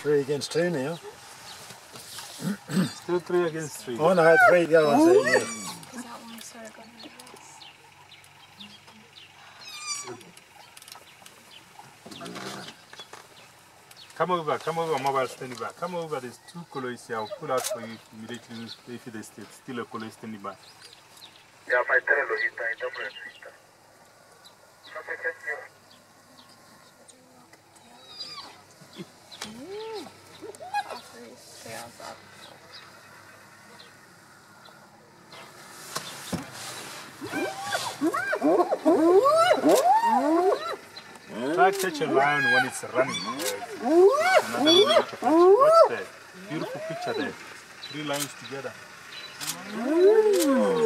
3 against 2 now. Still 3 against 3. Oh no, 3 going there, yeah. Come over, mobile standing by. Come over, there's 2 colors here. I'll pull out for you immediately if there's still a color standing by. Yeah, my television, I don't know. Try to catch a lion when it's running. Another beautiful picture. Watch that. Beautiful picture there. 3 lions together.